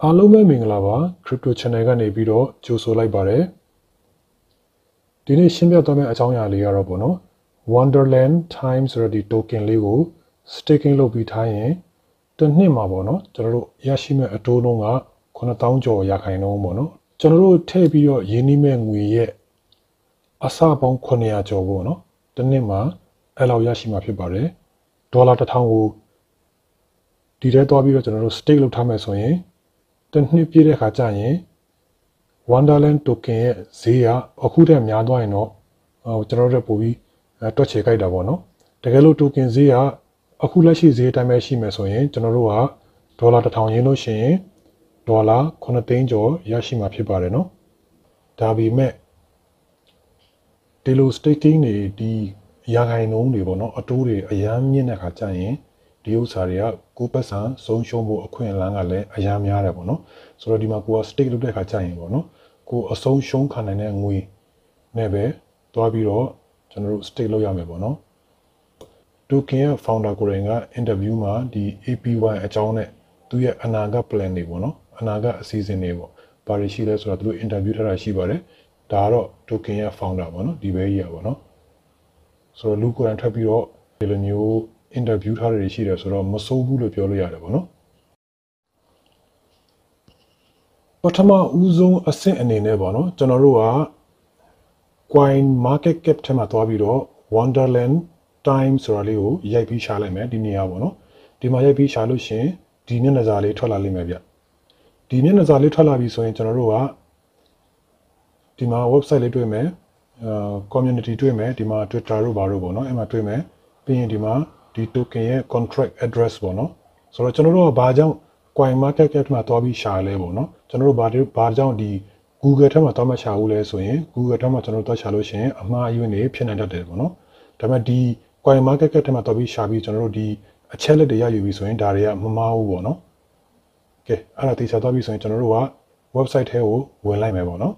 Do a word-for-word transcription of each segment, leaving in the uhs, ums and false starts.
အားလုံးပဲမင်္ဂလာပါ crypto channel ကနေပြီးတော့ကြိုဆိုလိုက်ပါတယ်ဒီနေ့ရှင်းပြသွားမယ့်အကြောင်းအရာလေးကတော့ပေါ့နော် Wonderland Time ဆိုတဲ့ဒီ token လေးကို staking လုပ်ပြီးထားရင်တစ်နှစ်မှာပေါ့နော်ကျွန်တော်တို့ရရှိမဲ့အတိုးနှုန်းကnine thousandကျော်ရာခိုင်နှုန်းပေါ့နော်ကျွန်တော်တို့ထည့်ပြီးတော့ရင်းနှီးမဲ့ငွေရဲ့အစပေါင်းnine hundredကျော်ပေါ့နော်တစ်နှစ်မှာအဲ့လောက်ရရှိမှာဖြစ်ပါတယ်ဒေါ်လာone thousandကိုဒီထဲသွားပြီးတော့ကျွန်တော်တို့ stake လုပ်ထားမယ်ဆိုရင်တစ်နှစ်ပြည့်တဲ့ခါကျရင် Wonderland token ရဲ့ဈေးကအခုတည်းများသွားရင်တော့ကျွန်တော်တို့ပို့ပြီးတွက်ချေကြိုက်တာပေါ့နော်တကယ်လို့ token ဈေးကအခုလက်ရှိဈေးအတိုင်းပဲရှိမယ်ဆိုရင်ကျွန်တော်တို့ကဒေါ်လာone thousandရင်းလို့ရှိရင်ဒေါ်လာnineသိန်းကျော်ရရှိမှာဖြစ်ပါတယ်နော်ဒါပေမဲ့ဒီလို staking တွေဒီရာခိုင်နှုန်းတွေပေါ့နော်အတိုးတွေအများမြင့်တဲ့ခါကျရင်ဒီဥစ္စာတွေကကိုယ်ပတ်စံဆုံးရှုံးဖို့အခွင့်အလမ်းကလည်းအများများတယ်ပေါ့နော်ဆိုတော့ဒီမှာကိုက stake လုပ်တဲ့ခါကျရင်ပေါ့နော်ကိုအဆုံးရှုံးခံနိုင်တဲ့ငွေနဲ့ပဲတွားပြီးတော့ကျွန်တော်တို့ stake လုပ်ရမယ်ပေါ့နော် token ရဲ့ founder ကိုယ်တိုင်က interview မှာဒီ A P Y အကြောင်းနဲ့သူရဲ့အနာဂတ် plan တွေပေါ့နော်အနာဂတ်အစီအစဉ်တွေပေါ့ဘာတွေရှိလဲဆိုတော့သူတို့ interview ထားတာရှိပါတယ်ဒါကတော့ token ရဲ့ founder ပေါ့နော်ဒီဘဲကြီးอ่ะပေါ့နော်ဆိုတော့လူကိုယ်တိုင်ထွက်ပြီးတော့ဒီလိုမျိုး interview ထားတွေရှိတယ်ဆိုတော့မစိုးဘူးလို့ပြောလို့ရတယ်ပေါ့နော်ပထမဦးဆုံးအဆင့်အနေနဲ့ပေါ့နော်ကျွန်တော်တို့က coin market cap ထဲမှာသွားပြီးတော့ Wonderland Time ဆိုတာလေးကိုရိုက်ပြီးရှာလိုက်မယ်ဒီနေရာပေါ့နော်ဒီမှာရိုက်ပြီးရှာလို့ရှင်ဒီမျက်နှာစာလေးထွက်လာလိမ့်မယ်ဗျဒီမျက်နှာစာလေးထွက်လာပြီဆိုရင်ကျွန်တော်တို့ကဒီမှာ website လေးတွေ့မယ်အာ community တွေ့မယ်ဒီမှာ Twitter တို့ဘာတို့ပေါ့နော်အဲ့မှာတွေ့မယ်ပြီးရင်ဒီမှာဒီ token ရဲ့ contract address ပေါ့နော်ဆိုတော့ကျွန်တော်တို့ကဘာကြောင့် coin market cap မှာတွားပြီးရှာလဲပေါ့နော်ကျွန်တော်တို့ဘာဘာကြောင့်ဒီ Google ထဲမှာတွားမှရှာဘူးလဲဆိုရင် Google ထဲမှာကျွန်တော်တို့တွားရှာလို့ရှိရင်အမှားအယွင်းတွေဖြစ်နိုင်တတ်တယ်ပေါ့နော်ဒါပေမဲ့ဒီ coin market cap ထဲမှာတွားပြီးရှာပြီးကျွန်တော်တို့ဒီအချက်လက်တွေရယူပြီးဆိုရင်ဒါတွေကမမှားဘူးပေါ့နော်ကဲအဲ့ဒါတေချာတွားပြီးဆိုရင်ကျွန်တော်တို့က website ထဲကိုဝင်လိုက်မယ်ပေါ့နော်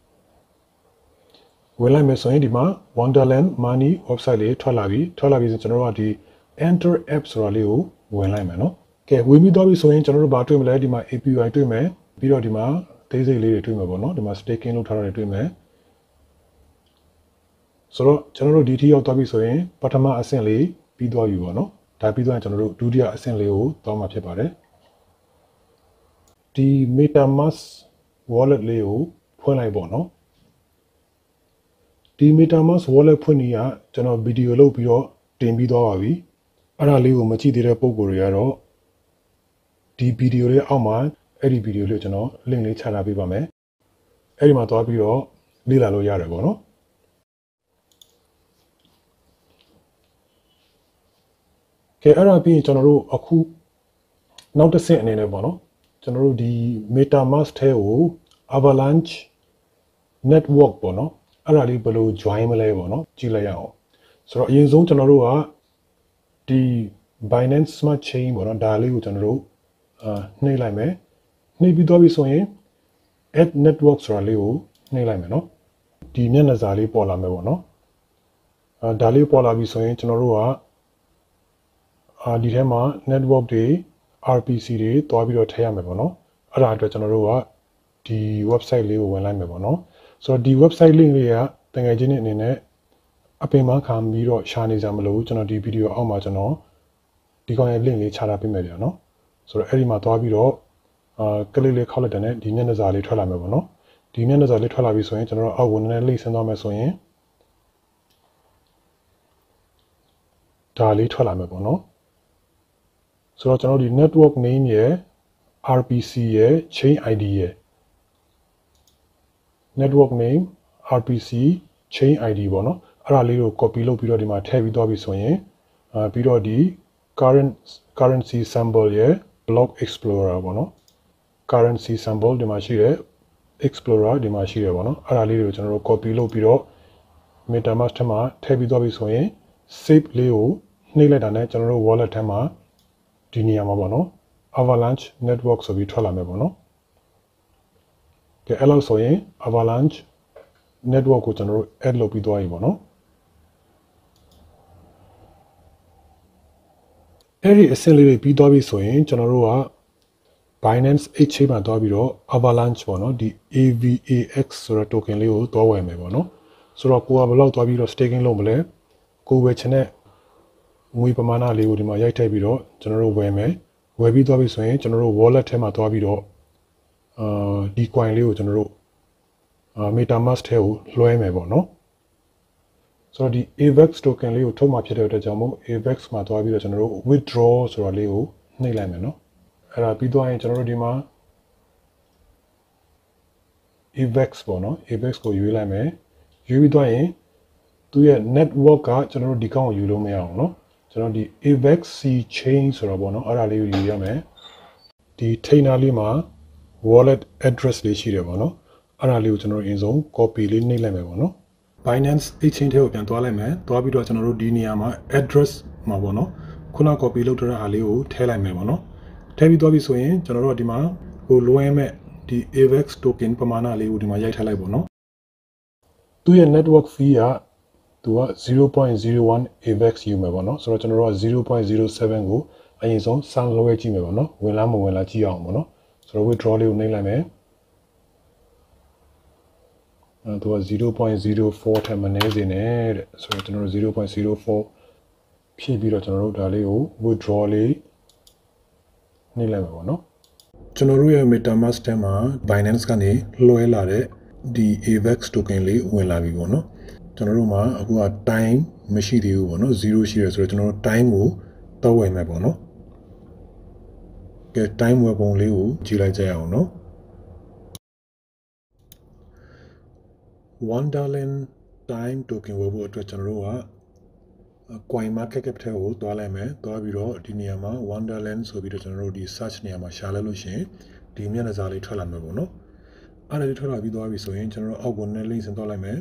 ဝင်လိုက်မယ်ဆိုရင်ဒီမှာ Wonderland Money website လေးထွက်လာပြီထွက်လာပြီဆိုကျွန်တော်တို့ကဒီ enter app ဆိုတာလေးကိုဝင်လိုက်မယ်နော်ကဲဝင်ပြီးတော့ပြီဆိုရင်ကျွန်တော်တို့ဘာတွေ့မလဲဒီမှာ A P Y တွေ့မယ်ပြီးတော့ဒီမှာဒေးစိတ်လေးတွေတွေ့မှာပေါ့နော်ဒီမှာ staking လုပ်ထားတာတွေတွေ့မယ်ဆိုတော့ကျွန်တော်တို့ဒီထိရောက်သွားပြီဆိုရင်ပထမအဆင့်လေးပြီးသွားပြီပေါ့နော်ဒါပြီးသွားရင်ကျွန်တော်တို့ဒုတိယအဆင့်လေးကိုသွားမှာဖြစ်ပါတယ်ဒီ Metamask wallet လေးကိုဖွင့်လိုက်ပေါ့နော်ဒီ Metamask wallet ဖွင့်နေရကျွန်တော်ဗီဒီယိုလုပ်ပြီးတော့တင်ပြီးသွားပါပြီအဲ့ဒါလေးကိုမကြည့်သေးတဲ့ပုံကိုယ်တွေကတော့ဒီဗီဒီယိုလေးအောက်မှာအဲ့ဒီဗီဒီယိုလေးကိုကျွန်တော် link လေးချထားပေးပါမယ်အဲ့ဒီမှာသွားပြီးတော့လေ့လာလို့ရတယ်ပေါ့နော်ကဲအဲ့ဒါပြီးရင်ကျွန်တော်တို့အခုနောက်တစ်ဆင့်အနေနဲ့ပေါ့နော်ကျွန်တော်တို့ဒီ Metamask ထဲကို Avalanche network ပေါ့နော်အဲ့ဒါလေးဘယ်လို join မလဲပေါ့နော်ကြည့်လိုက်ရအောင်ဆိုတော့အရင်ဆုံးကျွန်တော်တို့ကဒီ Binance Smart Chain ပေါ့နော်ဒါလေးကိုကျွန်တော်တို့အာနှိပ်လိုက်မယ်နှိပ်ပြီးတော့ပြီဆိုရင် add network ဆိုတာလေးကိုနှိပ်လိုက်မယ်နော်ဒီမျက်နှာစာလေးပေါ်လာမယ်ပေါ့နော်အာဒါလေးပေါ်လာပြီဆိုရင်ကျွန်တော်တို့ကအာဒီထဲမှာ network တွေ R P C တွေတွားပြီးတော့ထည့်ရမယ်ပေါ့နော်အဲ့ဒါအတွက်ကျွန်တော်တို့ကဒီ website လေးကိုဝင်လိုက်မယ်ပေါ့နော်ဆိုတော့ဒီ website link လေးကတကယ်ချင်းအနေနဲ့အပင်မခံပြီးတော့ရှာနေကြမလို့ကျွန်တော်ဒီဗီဒီယိုအောက်မှာကျွန်တော်ဒီကောင်ရဲ့ link လေးချထားပေးမယ်ဗျာနော်ဆိုတော့အဲ့ဒီမှာသွားပြီးတော့အာကလစ်လေးခောက်လိုက်တဲ့နဲ့ဒီမျက်နှာစာလေးထွက်လာမယ်ပေါ့နော်ဒီမျက်နှာစာလေးထွက်လာပြီဆိုရင်ကျွန်တော်တို့အောက်ဝင်နေလိမ့်ဆင်းသွားမယ်ဆိုရင်ဒါလေးထွက်လာမယ်ပေါ့နော်ဆိုတော့ကျွန်တော်ဒီ network name ရယ် R P C ရယ် chain I D ရယ် network name R P C chain I D ပေါ့နော်အဲ့ဒါလေးကို copy လုပ်ပြီးတော့ဒီမှာထည့်ပြီးသွားပြီဆိုရင်အာပြီးတော့ဒီ current currency symbol ရယ် block explorer ပေါ့နော် currency symbol ဒီမှာရှိတယ် explorer ဒီမှာရှိတယ်ပေါ့နော်အဲ့ဒါလေးတွေကိုကျွန်တော်တို့ copy လုပ်ပြီးတော့ Metamask ထဲမှာထည့်ပြီးသွားပြီဆိုရင် save လေးကိုနှိပ်လိုက်တာနဲ့ကျွန်တော်တို့ wallet ထဲမှာဒီနေရာမှာပေါ့နော် Avalanche network ဆိုပြီးထွက်လာမယ်ပေါ့နော်ကဲအဲ့လောက်ဆိုရင် Avalanche network ကိုကျွန်တော်တို့ add လုပ်ပြီးသွားပြီပေါ့နော်အဲ့ဒီအဆင့်လေးတွေပြီးသွားပြီဆိုရင်ကျွန်တော်တို့က Binance အိတ်ချိတ်မှာသွားပြီးတော့ Avalanche ပေါ့နော်ဒီ A V A X ဆိုတဲ့ token လေးကိုသွားဝယ်မယ်ပေါ့နော်ဆိုတော့ကိုကဘယ်လောက်သွားပြီးတော့ staking လုပ်မလဲကိုဝယ်ချင်တဲ့ငွေပမာဏလေးကိုဒီမှာရိုက်ထည့်ပြီးတော့ကျွန်တော်တို့ဝယ်မယ်ဝယ်ပြီးသွားပြီဆိုရင်ကျွန်တော်တို့ wallet ထဲမှာသွားပြီးတော့အာဒီ coin လေးကိုကျွန်တော်တို့အာ Metamask ထဲကိုလွှဲမယ်ပေါ့နော်ဆိုတော့ဒီ A V A X token လေးကိုထုတ်မှဖြစ်တဲ့အတွက်ကြောင့်မို့ A V A X မှာသွားပြီးတော့ကျွန်တော်တို့ withdraw ဆိုတာလေးကိုနှိပ်လိုက်မယ်နော်အဲ့ဒါပြီးသွားရင်ကျွန်တော်တို့ဒီမှာ A V A X ပေါ့နော် A V A X ကိုရွေးလိုက်မယ်ရွေးပြီးသွားရင်သူရဲ့ network ကကျွန်တော်တို့ဒီကောင်ကိုယူလို့မရအောင်နော်ကျွန်တော်ဒီ A V A X C chain ဆိုတော့ပေါ့နော်အဲ့ဒါလေးကိုယူရမယ်ဒီထိန်းနာလေးမှာ wallet address လေးရှိတယ်ပေါ့နော်အဲ့ဒါလေးကိုကျွန်တော်တို့အရင်ဆုံး copy လေးနှိပ်လိုက်မယ်ပေါ့နော် Binance exchange ထဲကိုပြန်သွားလိုက်မယ်သွားပြီးတော့ကျွန်တော်တို့ဒီနေရာမှာ address မှာပေါ့နော်ခုန copy လုပ်ထားတဲ့အားလေးကိုထည့်လိုက်မယ်ပေါ့နော်ထည့်ပြီးသွားပြီဆိုရင်ကျွန်တော်တို့ဒီမှာဟိုလွှဲမဲ့ဒီ A V A X token ပမာဏလေးကိုဒီမှာရိုက်ထားလိုက်ပေါ့နော်သူရဲ့ network fee ကသူက zero point zero one A V A X ယူမယ်ပေါ့နော်ဆိုတော့ကျွန်တော်တို့က zero point zero seven ကိုအရင်ဆုံးစမ်းလွှဲကြည့်မယ်ပေါ့နော်ဝင်လားမဝင်လားကြည့်အောင်ပေါ့နော်ဆိုတော့ withdraw လေးကိုနှိပ်လိုက်မယ်အဲသူက zero point zero four ထက်မနည်းစေနဲ့တဲ့ဆိုတော့ကျွန်တော်တို့ zero point zero four ဖြည့်ပြီးတော့ကျွန်တော်တို့ဒါလေးကို withdraw လေးနှိပ်လိုက်မယ်ပေါ့နော်ကျွန်တော်တို့ရဲ့ Metamask ထဲမှာ Binance ကနေလွှဲလာတဲ့ဒီ A V A X token လေးဝင်လာပြီပေါ့နော်ကျွန်တော်တို့မှာအခုက time မရှိသေးဘူးပေါ့နော်zeroရှိရဆိုတော့ကျွန်တော်တို့ time ကိုတောက်ဝယ်မယ်ပေါ့နော်ကဲ time ဝယ်ပုံလေးကိုကြည့်လိုက်ကြရအောင်နော်Wonderland time token ဝယ်ဖို့အတွက်ကျွန်တော်တို့က coin market cap ထဲကိုသွားလိုက်မယ်သွားပြီးတော့ဒီနေရာမှာ Wonderland ဆိုပြီးတော့ကျွန်တော်တို့ဒီ search နေရာမှာရှာလိုက်လို့ရှိရင်ဒီမျက်နှာစာလေးထွက်လာမှာပေါ့နော်အဲ့ဒါလေးထွက်လာပြီးသွားပြီဆိုရင်ကျွန်တော်တို့အောက်ကို net link ဆင်းသွားလိုက်မယ်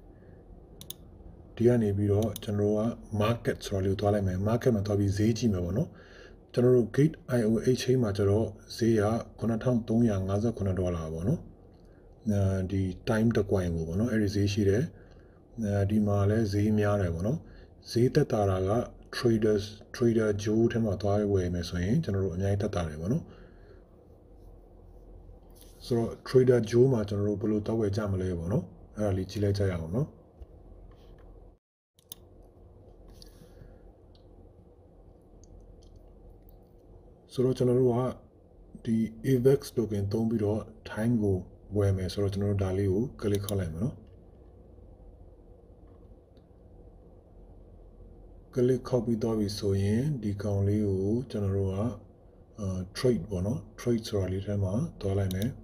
ဒီကနေပြီးတော့ကျွန်တော်တို့က market ဆိုတာလေးကိုသွားလိုက်မယ် market မှာသွားပြီးဈေးကြည့်မယ်ပေါ့နော်ကျွန်တော်တို့ gate I O exchange မှာကျတော့ဈေးကnine thousand three hundred fifty-nineဒေါ်လာပေါ့နော်အဲဒီ time တစ် coin ကိုပေါ့နော်အဲ့ဒီဈေးရှိတယ်အဲဒီမှာလည်းဈေးများတယ်ပေါ့နော်ဈေးတက်တာက traders trader Joe ထဲမှာသွားဝယ်မယ်ဆိုရင်ကျွန်တော်တို့အများကြီးတက်တာတယ်ပေါ့နော်ဆိုတော့ trader Joe မှာကျွန်တော်တို့ဘယ်လိုတောက်ဝယ်ကြမလဲပေါ့နော်အဲ့ဒါလေးကြည့်လိုက်ကြရအောင်နော်ဆိုတော့ကျွန်တော်တို့ကဒီ A V A X token သုံးပြီးတော့ time ကိုဝယ်မယ်ဆိုတော့ကျွန်တော်တို့ဒါလေးကို click ခေါက်လိုက်မယ်နော် click ခေါက်ပြီးတော့ပြီဆိုရင်ဒီကောင်လေးကိုကျွန်တော်တို့ကအာ trade ပေါ့နော် trade ဆိုတာလေးထဲမှာသွားလိုက်မယ်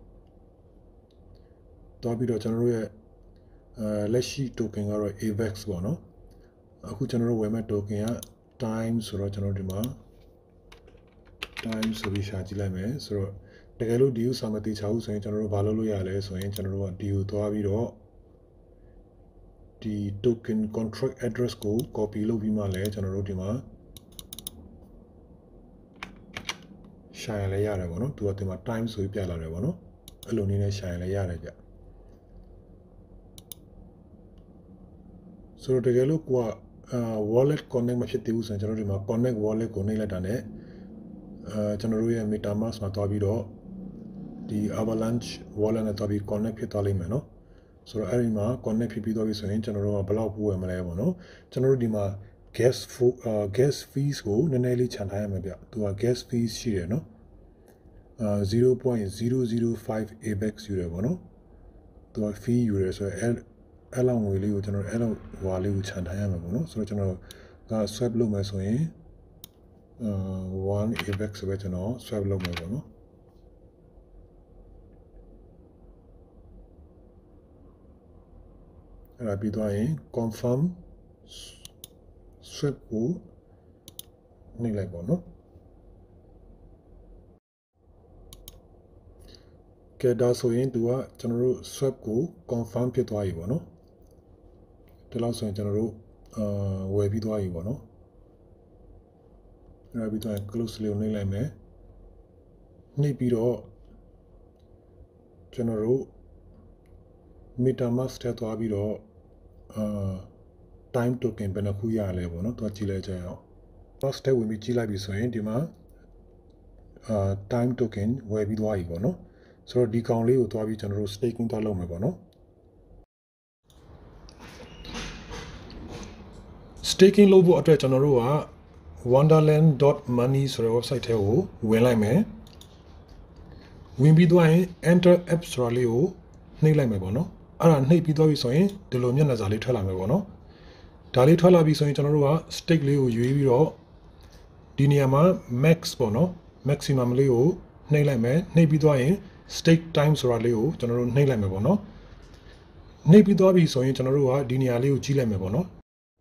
သွားပြီးတော့ကျွန်တော်တို့ရဲ့အဲလက်ရှိ token ကတော့ A V A X ပေါ့နော်အခုကျွန်တော်တို့ဝယ်မဲ့ token က time ဆိုတော့ကျွန်တော်ဒီမှာ time ဆိုပြီးရှာကြည့်လိုက်မယ်ဆိုတော့တကယ်လို့ဒီဥစ္စာမတိချဘူးဆိုရင်ကျွန်တော်တို့ဘာလုပ်လို့ရလဲဆိုရင်ကျွန်တော်တို့ကဒီကိုသွားပြီးတော့ဒီ token contract address ကို copy လုပ်ပြီးမှလည်းကျွန်တော်တို့ဒီမှာရှာရလဲရတယ်ပေါ့နော်သူကဒီမှာ time ဆိုပြီးပြလာတယ်ပေါ့နော်အဲ့လိုနည်းနဲ့ရှာရလဲရတယ်ကြဆိုတော့တကယ်လို့ကိုကအာ wallet connect မဖြစ်သေးဘူးဆိုရင်ကျွန်တော်တို့ဒီမှာ connect wallet ကိုနှိပ်လိုက်တာနဲ့အဲကျွန်တော်တို့ရဲ့ Metamask မှာတွားပြီးတော့ဒီ Avalanche wallet နဲ့တွားပြီး connect ဖြစ်သွားလိမ့်မယ်နော်ဆိုတော့အဲ့ဒီမှာ connect ဖြစ်ပြီးသွားပြီဆိုရင်ကျွန်တော်တို့ကဘယ်လောက်ပို့ရမလဲပေါ့နော်ကျွန်တော်တို့ဒီမှာ gas gas fees ကိုနည်းနည်းလေးခြံထားရမယ်ဗျသူက gas fees ရှိတယ်နော်အာ zero point zero zero five A V A X ယူတယ်ပေါ့နော်သူက fee ယူတယ်ဆိုတော့အဲ့အဲ့လောက်ငွေလေးကိုကျွန်တော်အဲ့လောက်ဟွာလေးကိုခြံထားရမယ်ပေါ့နော်ဆိုတော့ကျွန်တော်က swap လုပ်မယ်ဆိုရင်အာ one A V A X ဆိုပဲကျွန်တော် swap လုပ်မယ်ပေါ့နော်အဲ့ဒါပြီးသွားရင် confirm swap ကိုနှိပ်လိုက်ပေါ့နော်ကဲဒါဆိုရင်သူကကျွန်တော်တို့ swap ကို confirm ဖြစ်သွားပြီပေါ့နော်ဒီလောက်ဆိုရင်ကျွန်တော်တို့အာဝယ်ပြီးသွားပြီပေါ့နော်အဲ့ဒါပြီးတော့ close လေးကိုနှိပ်လိုက်မယ်နှိပ်ပြီးတော့ကျွန်တော်တို့ Metamask ထဲသွားပြီးတော့အာ time token ဘယ်နှခုရလဲပေါ့နော်တွားကြည့်လိုက်ကြရအောင် Mask ထဲဝင်ပြီးကြည့်လိုက်ပြီဆိုရင်ဒီမှာ uh time token ဝယ်ပြီးသွားပြီပေါ့နော်ဆိုတော့ဒီကောင်လေးကိုသွားပြီးကျွန်တော်တို့ staking သွားလုပ်မယ်ပေါ့နော် staking လုပ်ဖို့အတွက်ကျွန်တော်တို့က wonderland dot money ဆိုတဲ့ website ထဲကိုဝင်လိုက်မယ်ဝင်ပြီးသွားရင် enter app ဆိုတာလေးကိုနှိပ်လိုက်မယ်ပေါ့နော်အဲ့ဒါနှိပ်ပြီးသွားပြီဆိုရင်ဒီလိုမျက်နှာစာလေးထွက်လာမယ်ပေါ့နော်ဒါလေးထွက်လာပြီဆိုရင်ကျွန်တော်တို့က stake လေးကိုရွေးပြီးတော့ဒီနေရာမှာ max ပေါ့နော် maximum လေးကိုနှိပ်လိုက်မယ်နှိပ်ပြီးသွားရင် stake time ဆိုတာလေးကိုကျွန်တော်တို့နှိပ်လိုက်မယ်ပေါ့နော်နှိပ်ပြီးသွားပြီဆိုရင်ကျွန်တော်တို့ကဒီနေရာလေးကိုကြည့်လိုက်မယ်ပေါ့နော်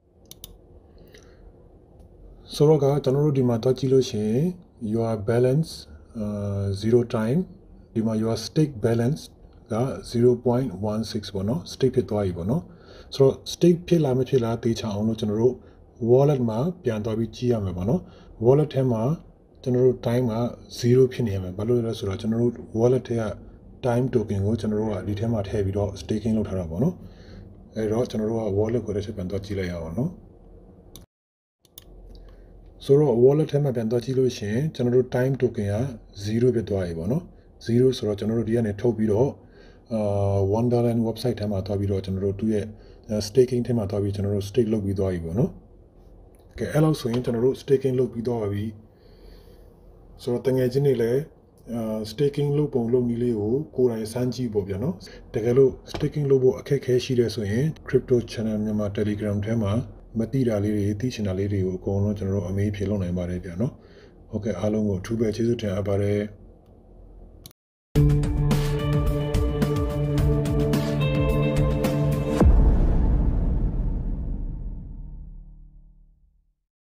ဆိုတော့ကကျွန်တော်တို့ဒီမှာတွက်ကြည့်လို့ရှိရင် your balance uh zero time ဒီမှာ your stake balance က zero point one six ပေါ့နော် stake ဖြစ်သွားပြီပေါ့နော်ဆိုတော့ stake ဖြစ်လာမဖြစ်လာသေချာအောင်လို့ကျွန်တော်တို့ wallet မှာပြန်သွားပြီးကြည့်ရမယ်ပေါ့နော် wallet ထဲမှာကျွန်တော်တို့ time က zero ဖြစ်နေရမယ်ဘာလို့လဲဆိုတော့ကျွန်တော်တို့ wallet ထဲက time token ကိုကျွန်တော်တို့ကဒီထဲမှာထည့်ပြီးတော့ staking လုပ်ထားတာပေါ့နော်အဲတော့ကျွန်တော်တို့က wallet ကိုလည်းချက်ပြန်သွားကြည့်လိုက်ရအောင်နော်ဆိုတော့ wallet ထဲမှာပြန်သွားကြည့်လို့ရှိရင်ကျွန်တော်တို့ time token က zero ဖြစ်သွားပြီပေါ့နော် zero ဆိုတော့ကျွန်တော်တို့ဒီကနေထုတ်ပြီးတော့အာ Wonderland website ထဲမှာသွားပြီးတော့ကျွန်တော်တို့သူ့ရဲ့ staking ထဲမှာသွားပြီးကျွန်တော်တို့ stake လုပ်ပြီးသွားပြီပေါ့နော်ကဲအဲ့လောက်ဆိုရင်ကျွန်တော်တို့ staking လုပ်ပြီးသွားပါပြီဆိုတော့တကယ်ချင်းနေလဲအာ staking လုပ်ပုံလုပ်နည်းလေးကိုကိုယ်တိုင်စမ်းကြည့်ပေါ့ဗျာနော်တကယ်လို့ staking လုပ်ဖို့အခက်အခဲရှိတဲ့ဆိုရင် crypto channel မြန်မာ Telegram ထဲမှာမသိတာလေးတွေသိချင်တာလေးတွေကိုအကုန်လုံးကျွန်တော်တို့အမေးဖြေလုပ်နိုင်ပါတယ်ဗျာနော်ဟုတ်ကဲ့အားလုံးကိုအထူးပဲကျေးဇူးတင်အပ်ပါတယ်